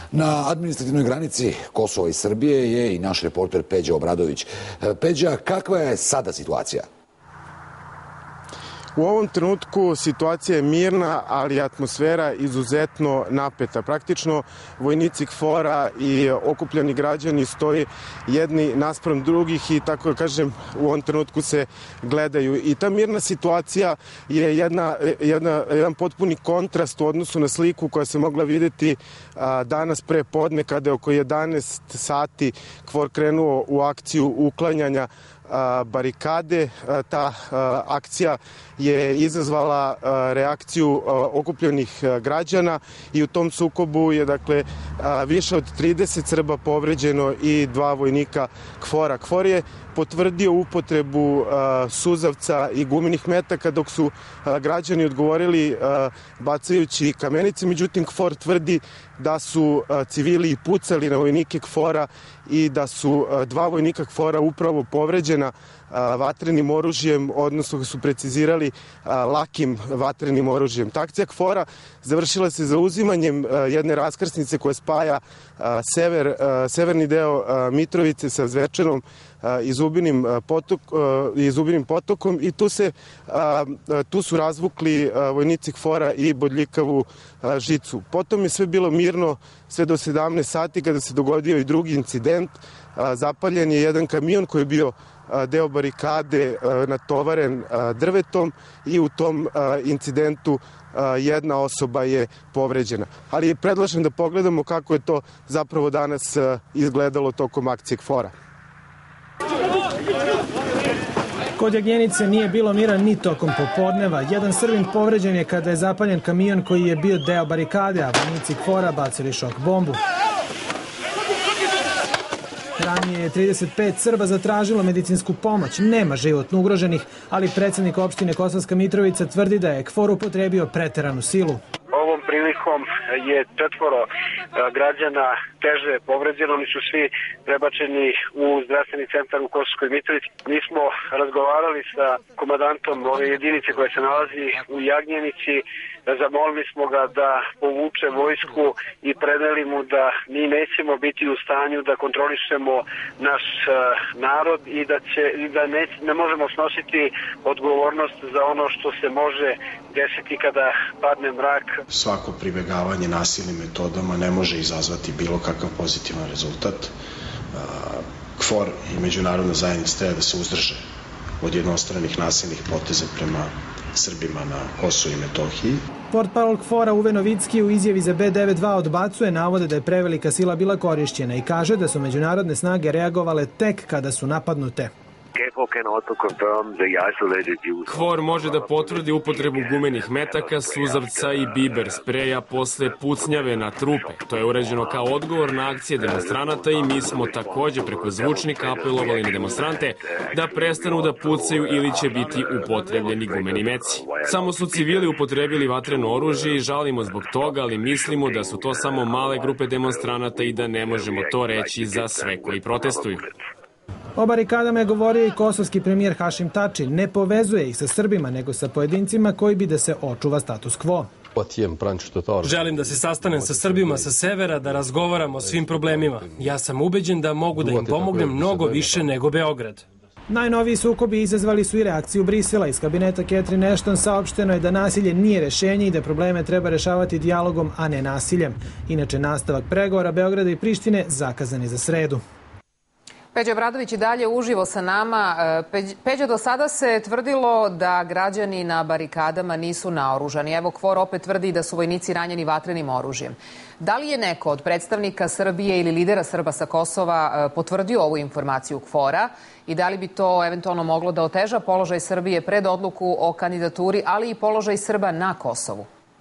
Na administrativnoj granici Kosova i Srbije je i naš reporter Peđa Obradović. Peđa, kakva je sada situacija? U ovom trenutku situacija je mirna, ali atmosfera izuzetno napeta. Praktično vojnici KFOR-a i okupljeni građani stoji jedni naspram drugih i tako da kažem u ovom trenutku se gledaju. I ta mirna situacija je jedan potpuni kontrast u odnosu na sliku koja se mogla vidjeti danas pre podne kada je oko 11 sati KFOR krenuo u akciju uklanjanja barikade. Ta akcija je izazvala reakciju okupljenih građana i u tom sukobu je više od 30 Srba povređeno i 2 vojnika KFOR-a. KFOR je potvrdio upotrebu suzavca i gumenih metaka dok su građani odgovorili bacajući kamenice. Međutim, KFOR tvrdi da su civili pucali na vojnike KFOR-a i da su 2 vojnika KFOR-a upravo povređena vatrenim oružjem, odnosno su precizirali lakim vatrenim oružjem. Ta akcija KFOR-a završila se zauzimanjem jedne raskrsnice koja spaja severni deo Mitrovice sa Zvečanom i Zubinim potokom i tu su razvukli vojnici KFOR-a i bodljikavu žicu. Potom je sve bilo mirno sve do 17 sati kada se dogodio i drugi incident. Zapaljen je jedan kamion koji je bio deo barikade natovaren drvetom i u tom incidentu jedna osoba je povređena. Ali predlažem da pogledamo kako je to zapravo danas izgledalo tokom akcije KFOR-a. Kod Jagnjenice nije bilo mira ni tokom popodneva. Jedan Srbin povređen je kada je zapaljen kamion koji je bio deo barikade, a vojnici KFOR-a bacili šok bombu. Ranije je 35 Srba zatražilo medicinsku pomoć. Nema životno ugroženih, ali predsjednik opštine Kosovska Mitrovica tvrdi da je KFOR upotrebio preteranu silu. Ovom prilikom je 4 građana teže povređeno, oni su svi prebačeni u zdravstveni centar u Kosovskoj Mitrovici. Mi smo razgovarali sa komandantom ove jedinice koja se nalazi u Jagnjenici, zamolili smo ga da povuče vojsku i preneli mu da mi nećemo biti u stanju da kontrolišemo naš narod i da ne možemo snositi odgovornost za ono što se može desiti kada padne mrak. Svako pribegavanje nasilnim metodama ne može izazvati bilo kakav pozitivan rezultat. KFOR i međunarodna zajednica treba da se uzdrže od jednostranih nasilnih poteza prema Srbima na Kosovu i Metohiji. Portparol KFOR-a Uwe Novicki u izjavi za B92 odbacuje navode da je prevelika sila bila korišćena i kaže da su međunarodne snage reagovale tek kada su napadnute. KFOR može da potvrdi upotrebu gumenih metaka, suzavca i biber spreja posle pucnjave na trupe. To je urađeno kao odgovor na akcije demonstranata i mi smo takođe preko zvučnika apelovali na demonstrante da prestanu da pucaju ili će biti upotrebljeni gumeni meci. Samo su civili upotrebili vatreno oružje i žalimo zbog toga, ali mislimo da su to samo male grupe demonstranata i da ne možemo to reći za sve koji protestuju. O barikadama je govorio i kosovski premijer Hašim Tači. Ne povezuje ih sa Srbima, nego sa pojedincima koji bi da se očuva status quo. Želim da se sastanem sa Srbima sa severa, da razgovaramo o svim problemima. Ja sam ubeđen da mogu da im pomognem mnogo više nego Beograd. Najnoviji sukobi izazvali su i reakciju Brisela. Iz kabineta Catherine Ashton saopšteno je da nasilje nije rešenje i da probleme treba rešavati dijalogom, a ne nasiljem. Inače, nastavak pregovora Beograda i Prištine zakazan je za sredu. Peđa Obradović i dalje uživo sa nama. Peđa, do sada se tvrdilo da građani na barikadama nisu naoružani. Evo, KFOR opet tvrdi da su vojnici ranjeni vatrenim oružjem. Da li je neko od predstavnika Srbije ili lidera Srba sa Kosova potvrdio ovu informaciju KFOR-a i da li bi to eventualno moglo da oteža položaj Srbije pred odluku o kandidaturi, ali i položaj Srba na Kosovu?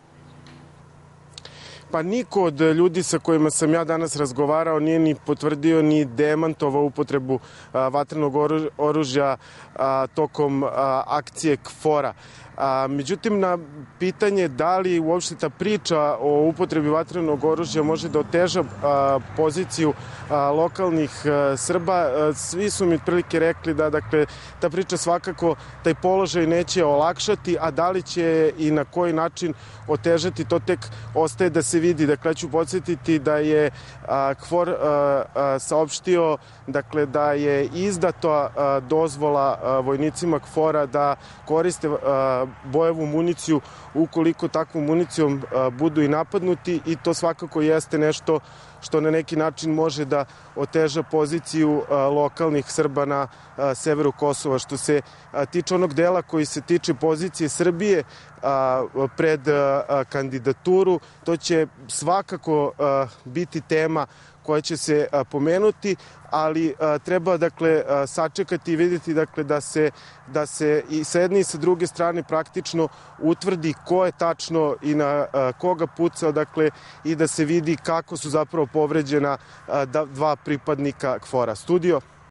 Pa niko od ljudi sa kojima sam ja danas razgovarao nije ni potvrdio ni demantovao upotrebu vatrenog oružja tokom akcije KFOR-a. Međutim, na pitanje da li uopšte ta priča o upotrebi vatrenog oružja može da oteža poziciju lokalnih Srba, svi su mi otprilike rekli da ta priča svakako taj položaj neće olakšati, a da li će i na koji način otežati, to tek ostaje da se vidi. Dakle, ja ću podsjetiti da je KFOR saopštio da je izdata dozvola vojnicima KFOR-a da koriste bojevu municiju ukoliko takvom municijom budu i napadnuti, i to svakako jeste nešto što na neki način može da oteža poziciju lokalnih Srba na severu Kosova. Što se tiče onog dela koji se tiče pozicije Srbije pred kandidaturu, to će svakako biti tema koja će se pomenuti, ali treba sačekati i vidjeti da se i sa jedne i sa druge strane praktično utvrdi ko je tačno i na koga pucao, i da se vidi kako su zapravo povređena dva pripadnika KFOR-a. Studio.